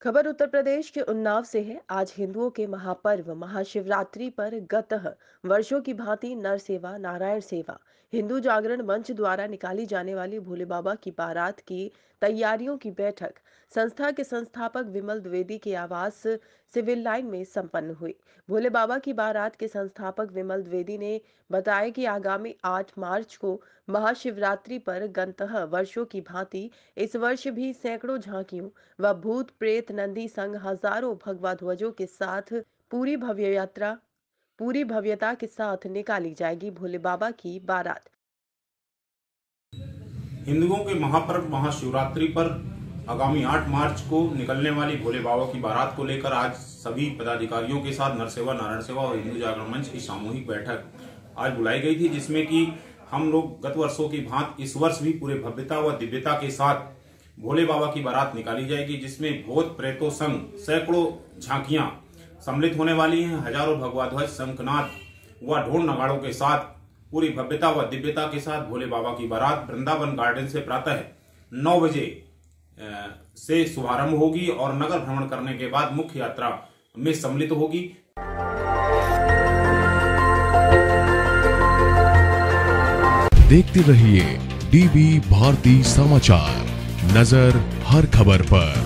खबर उत्तर प्रदेश के उन्नाव से है। आज हिंदुओं के महापर्व महाशिवरात्रि पर गत वर्षों की भांति नर सेवा नारायण सेवा हिंदू जागरण मंच द्वारा निकाली जाने वाली भोले बाबा की बारात की तैयारियों की बैठक संस्था के संस्थापक विमल द्विवेदी के आवास सिविल लाइन में संपन्न हुई। भोले बाबा की बारात के संस्थापक विमल द्विवेदी ने बताया कि आगामी 8 मार्च को महाशिवरात्रि पर गंतः वर्षों की भांति इस वर्ष भी सैकड़ों झांकियों व भूत प्रेत नंदी संग हजारों भगवा ध्वजों के साथ पूरी भव्यता के साथ निकाली जाएगी भोले बाबा की बारात। हिंदुओं के महापर्व महाशिवरात्रि पर आगामी 8 मार्च को निकलने वाली भोले बाबा की बारात को लेकर आज सभी पदाधिकारियों के साथ नरसेवा नारायण सेवा और हिंदू जागरण मंच की सामूहिक बैठक आज बुलाई गई थी, जिसमें कि हम लोग गत वर्षों की भांति इस वर्ष भी पूरे भव्यता व दिव्यता के साथ भोले बाबा की बारात निकाली जाएगी, जिसमें भूत प्रेतों संग सैकड़ों झांकियां सम्मिलित होने वाली हैं। हजारों भगवा ध्वज शंखनाद व ढोल नगाड़ों के साथ पूरी भव्यता व दिव्यता के साथ भोले बाबा की बारात वृंदावन गार्डन से प्रातः 9 बजे से शुभारंभ होगी और नगर भ्रमण करने के बाद मुख्य यात्रा में सम्मिलित होगी। देखते रहिए डीबी भारती समाचार, नजर हर खबर पर।